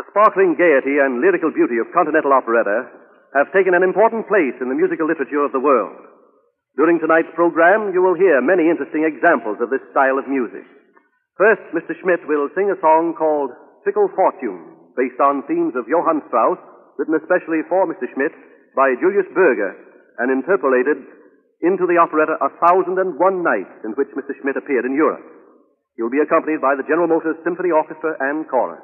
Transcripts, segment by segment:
sparkling gaiety and lyrical beauty of continental operetta have taken an important place in the musical literature of the world. During tonight's program, you will hear many interesting examples of this style of music. First, Mr. Schmidt will sing a song called Fickle Fortune, based on themes of Johann Strauss, written especially for Mr. Schmidt by Julius Berger, and interpolated into the operetta 1001 Nights, in which Mr. Schmidt appeared in Europe. He will be accompanied by the General Motors Symphony Orchestra and chorus.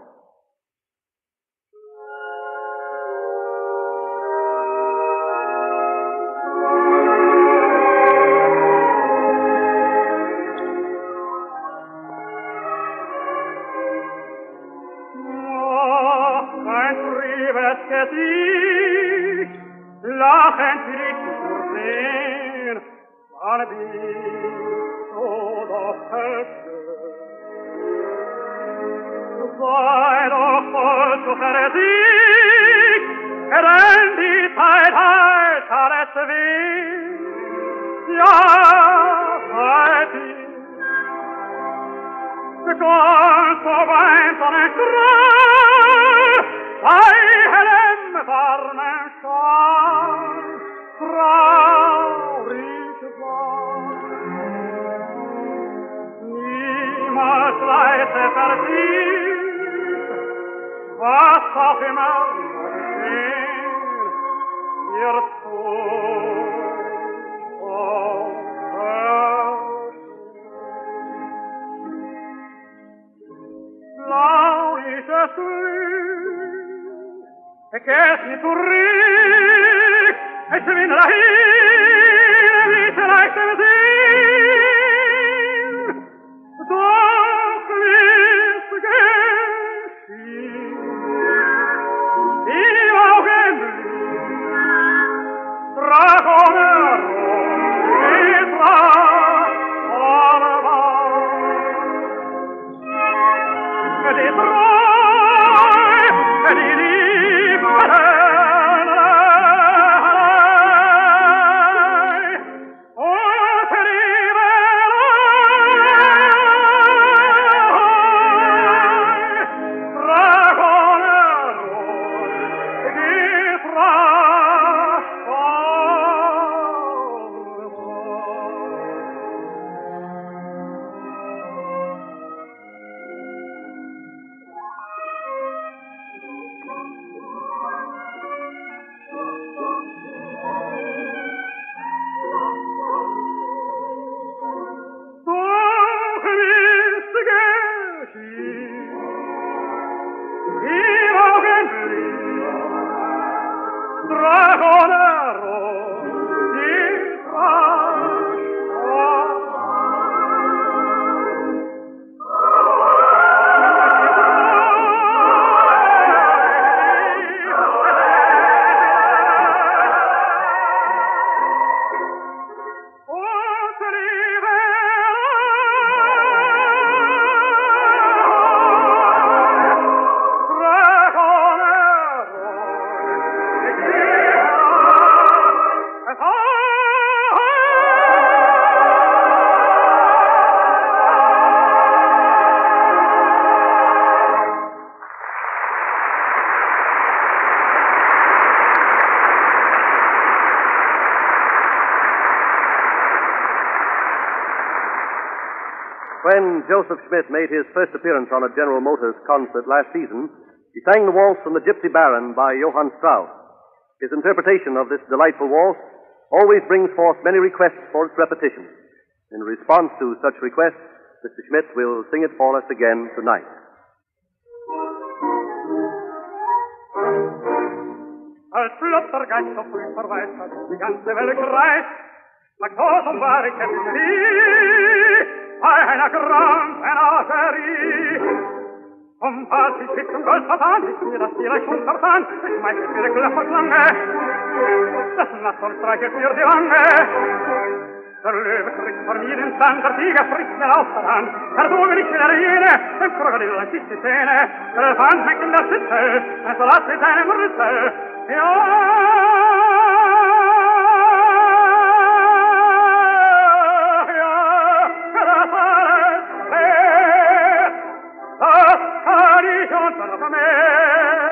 When Joseph Schmidt made his first appearance on a General Motors concert last season, he sang the waltz from the Gypsy Baron by Johann Strauss. His interpretation of this delightful waltz always brings forth many requests for its repetition. In response to such requests, Mr. Schmidt will sing it for us again tonight. Als Flottergeist so früh verweist, die ganze Welt kreist, Laktos und wahre Käpterie, bei einer Grand Menagerie. Und als ich mit zum Gold vertan, ist mir das Tier leicht untertan, ich meinte für die Klapperschlange, das Nassor streichelt mir die Wange. Der Löwe kriegt von mir den Sand, der Tiger frisst mir aus der Hand, der Dome nicht in der Hyäne, dem Krokodil ein Stich die Zähne, der Elefant schmeckt in der Schüssel, ein Salat mit seinem Rüssel. Das kann ich unter das Meer.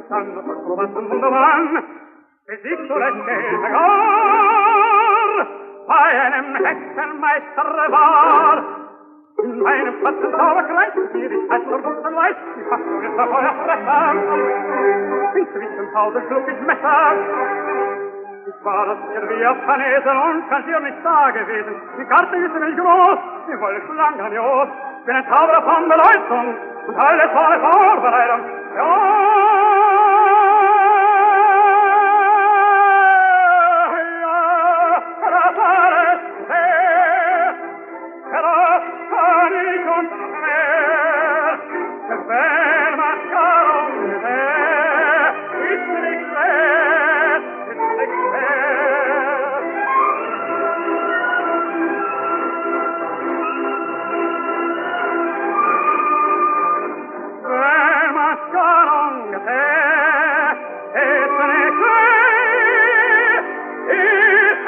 sanno trovato un mondo van, e sich so lässt Geld gar, bei einem Hexenmeister war. In meinem Fassen Zauberkreis, hier ist fest und gut weiß, die Fassung ist der Feuerfresser. Inzwischen Hause schlug ich Messer. Ich war das hier wie auf Kanäsel und kann hier nicht da gewesen. Die Karte ist nicht groß, die Wolle ist lang grandios. Ich bin ein Zauberer von Beleuchtung und alles war eine Vorbereitung. Das war es, das kann ich und mehr. Wenn man Scharum ist nicht schwer, ist nicht schwer. Wenn man Scharum ist nicht schwer, ist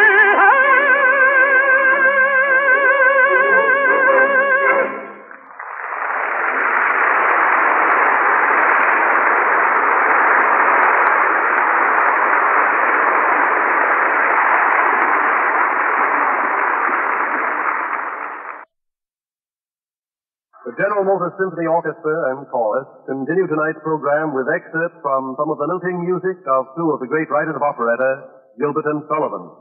The General Motors Symphony Orchestra and Chorus continue tonight's program with excerpts from some of the lilting music of two of the great writers of operetta, Gilbert and Sullivan.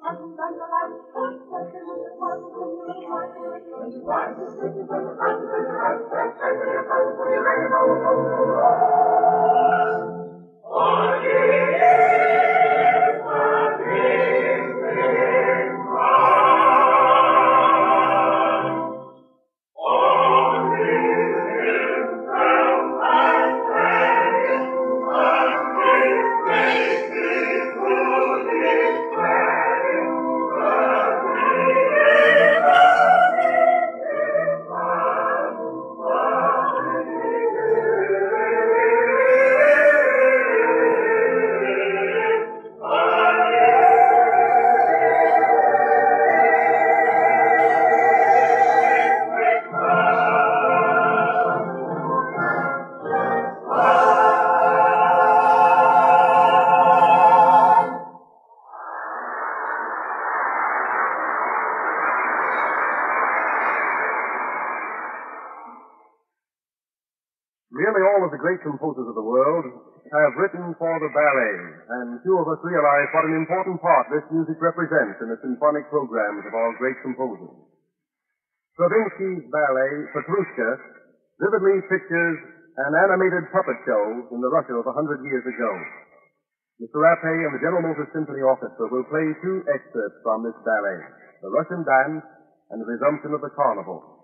Nearly all of the great composers of the world have written for the ballet, and few of us realize what an important part this music represents in the symphonic programs of our great composers. Stravinsky's ballet, Petrushka, vividly pictures an animated puppet show in the Russia of 100 years ago. Mr. Rappe and the General Motors Symphony Orchestra will play two excerpts from this ballet, the Russian dance and the resumption of the carnival.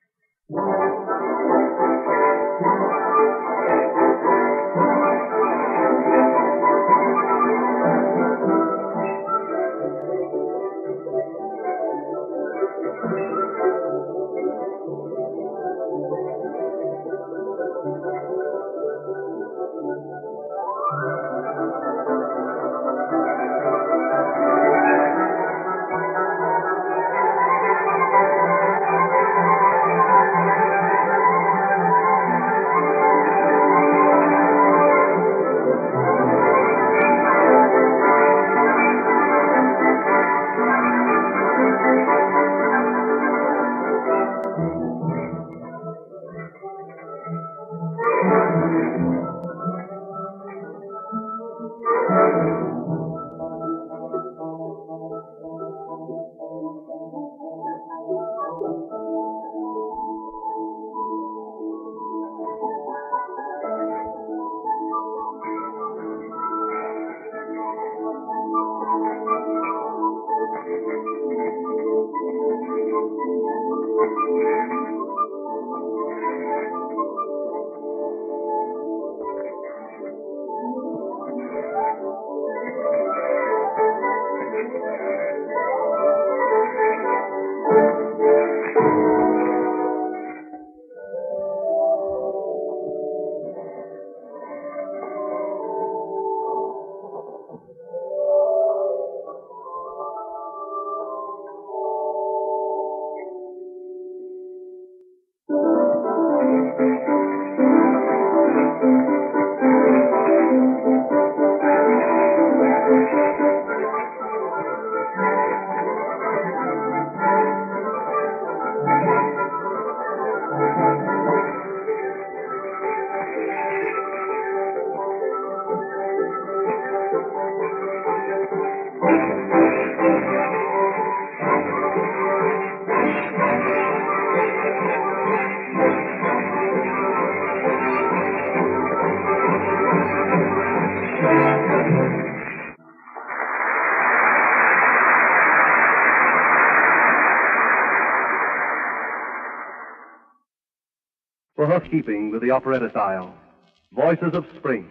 For housekeeping with the operetta style, Voices of Spring.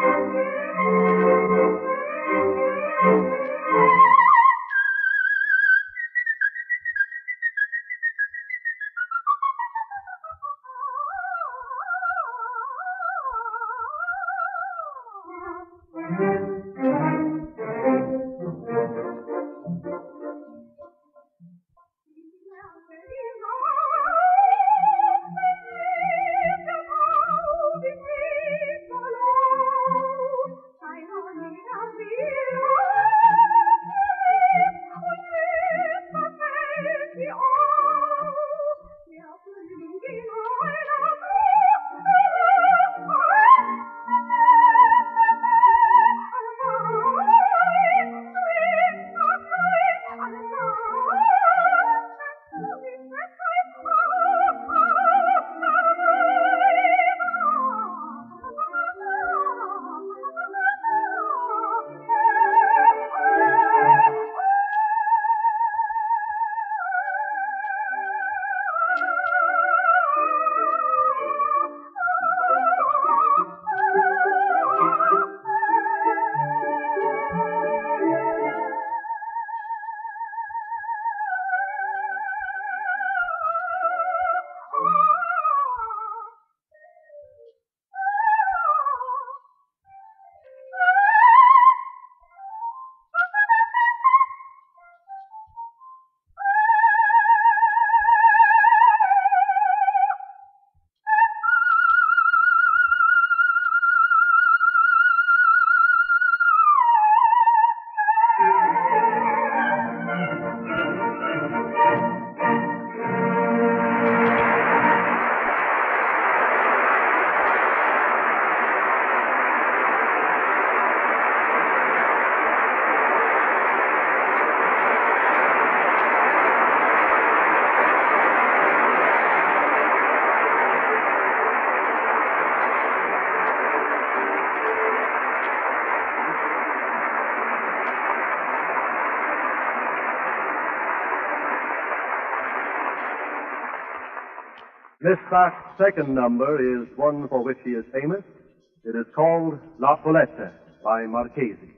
Miss Bach's second number is one for which he is famous. It is called La Poletta by Marchesi.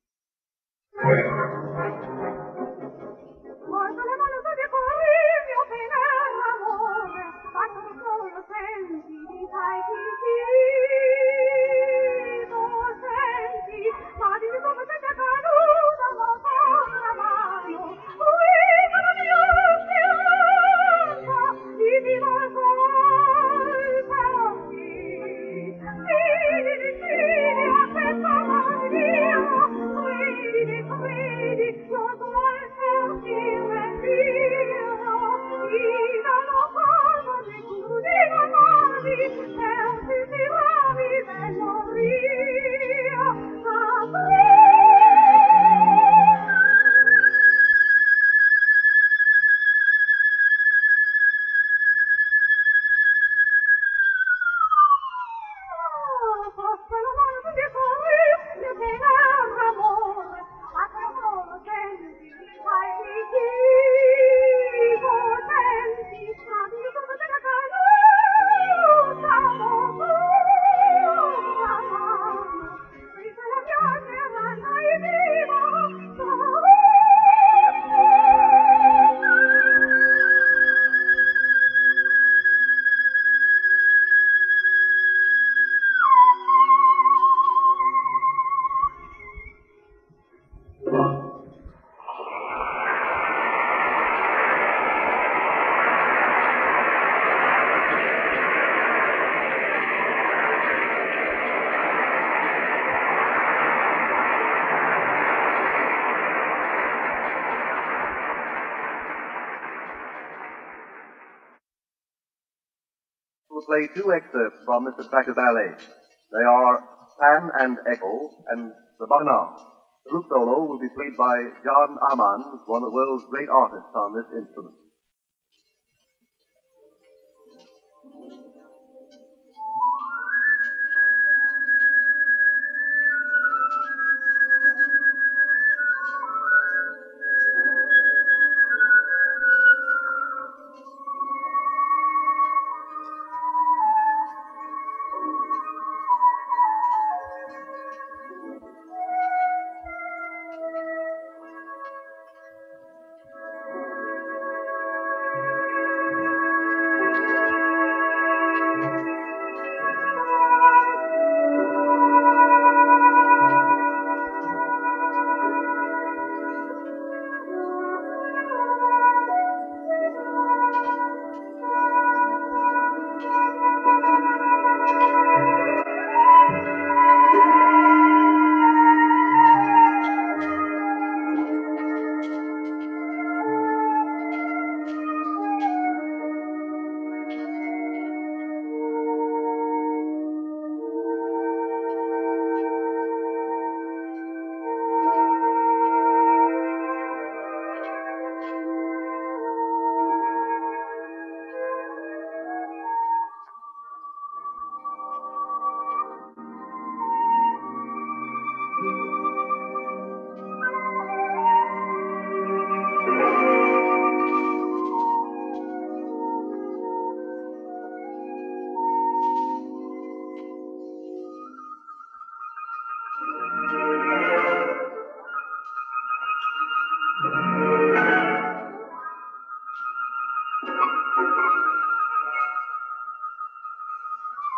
We'll play two excerpts from Mr. Thacker ballet. They are Pan and Echo and the Bacchanal. The flute solo will be played by John Amann, one of the world's great artists on this instrument.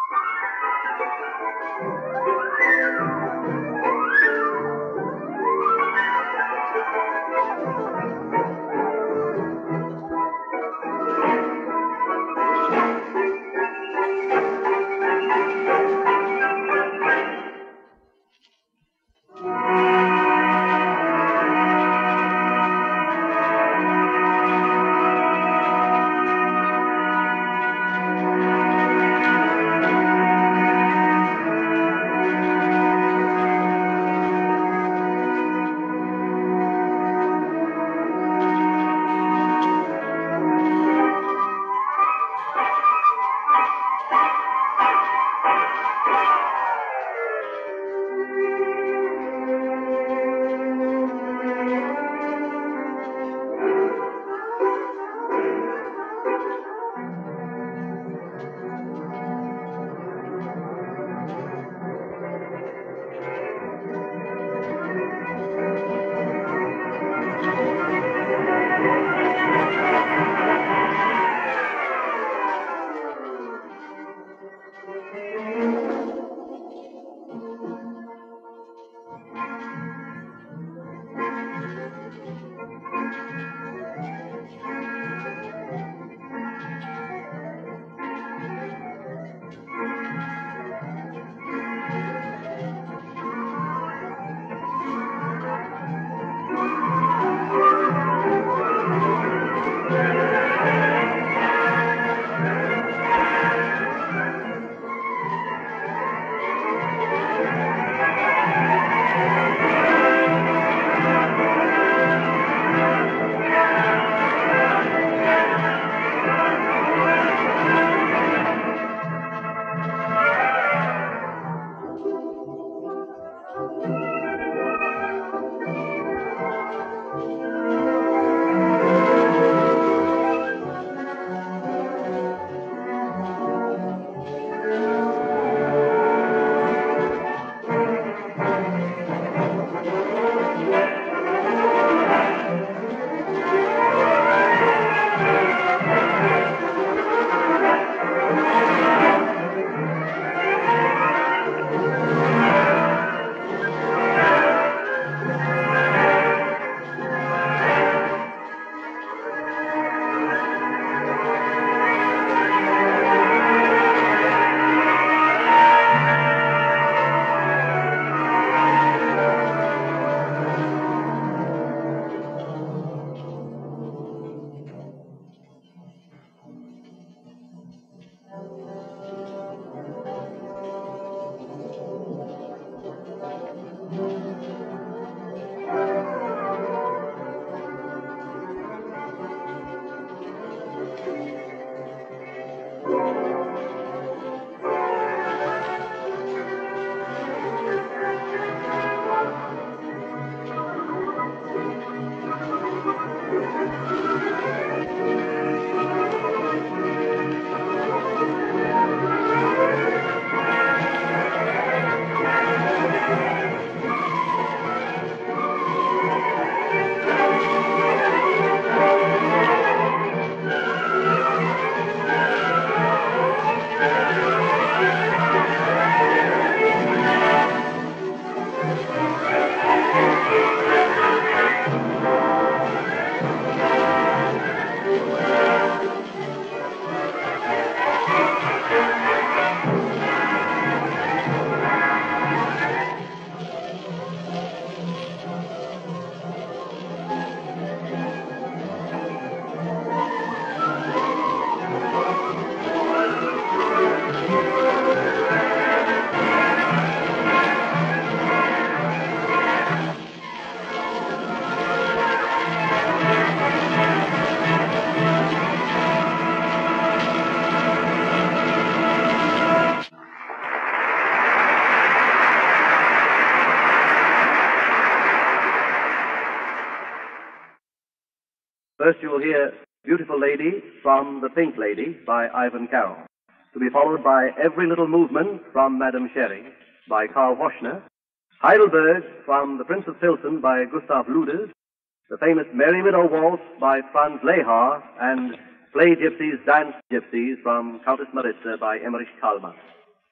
First you will hear Beautiful Lady from The Pink Lady by Ivan Carroll, to be followed by Every Little Movement from Madame Sherry by Karl Woschner, Heidelberg from The Prince of Pilsen by Gustav Luders, the famous Merry Widow Waltz by Franz Lehar, and Play Gypsies, Dance Gypsies from Countess Maritza by Emmerich Kalman.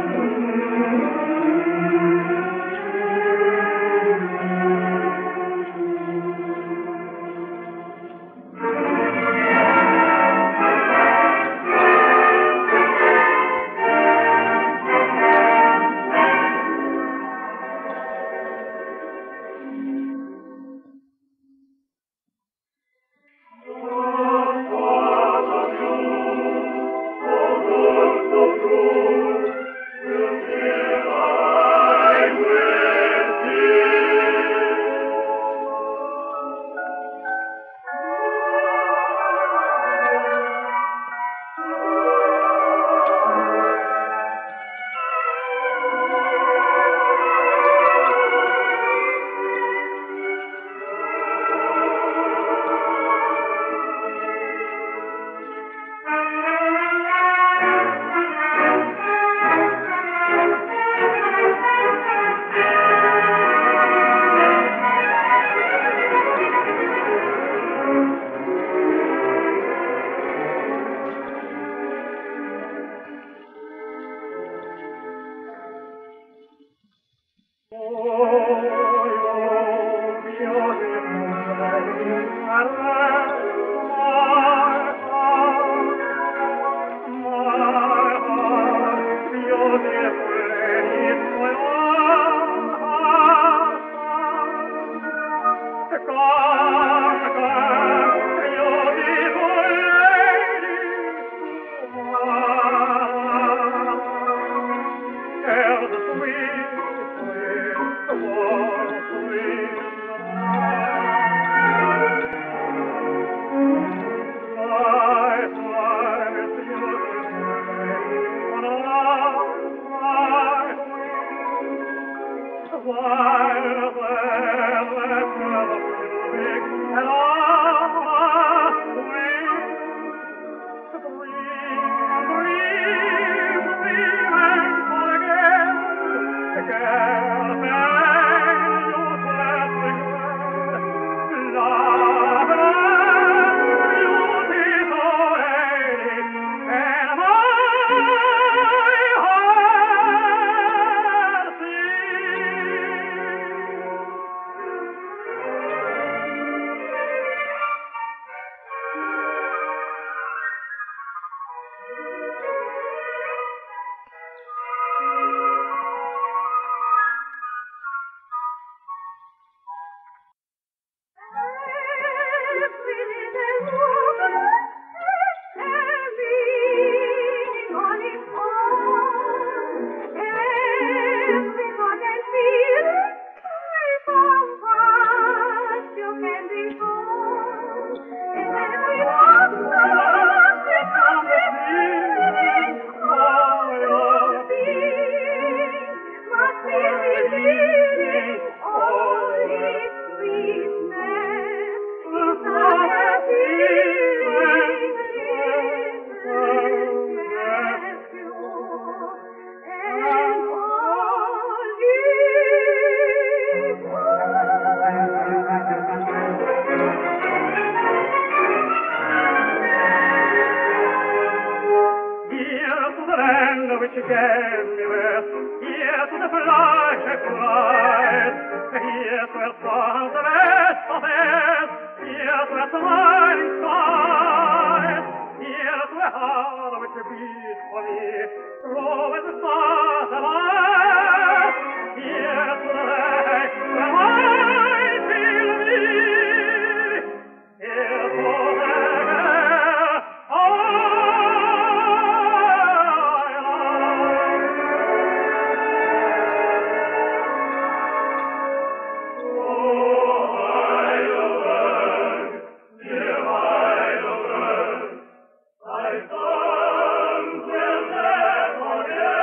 I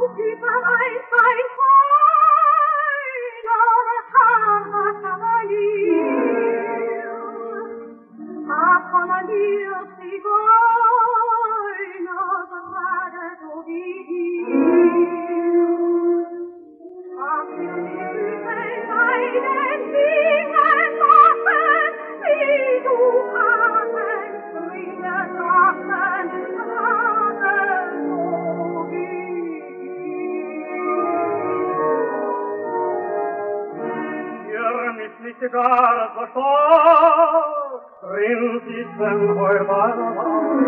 Gar so stark, Prinzessin Heubala,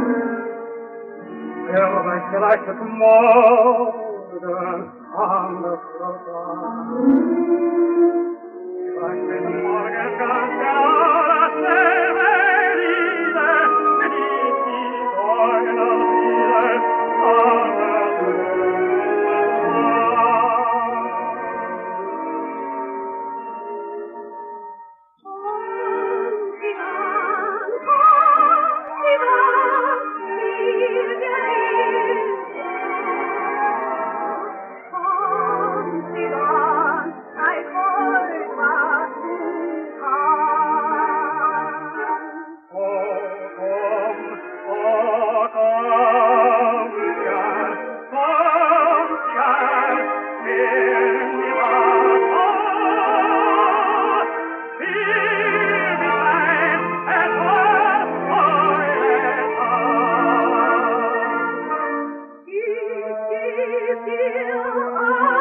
weiß vielleicht des Morgen an der Frau. Ich weiß bis morgen ganz genau, dass der Liebe, die Sorgen an You